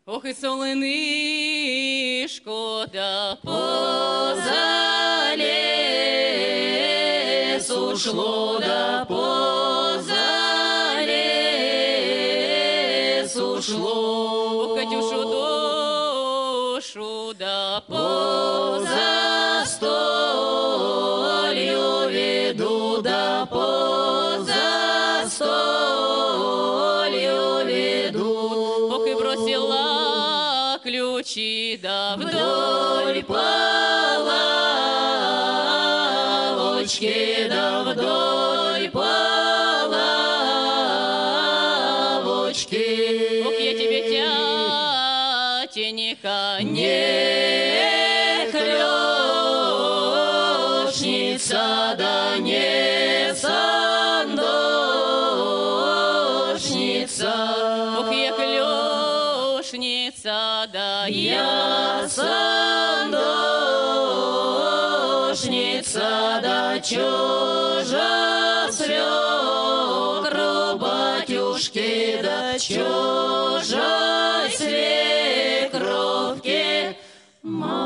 Ох, і солонишко, да поза лес ушло, да поза лес ушло. Ох, Катюшу душу, да поза столью веду, да поза столью веду. Ох, и бросила ключи, да вдоль половочки, да вдоль половочки. Ох, я тебе, тятенька, не клёшница, да не сандошница. Ох, я клёшница, да я сандошница, да чё же свекру батюшки, да чё же свекровки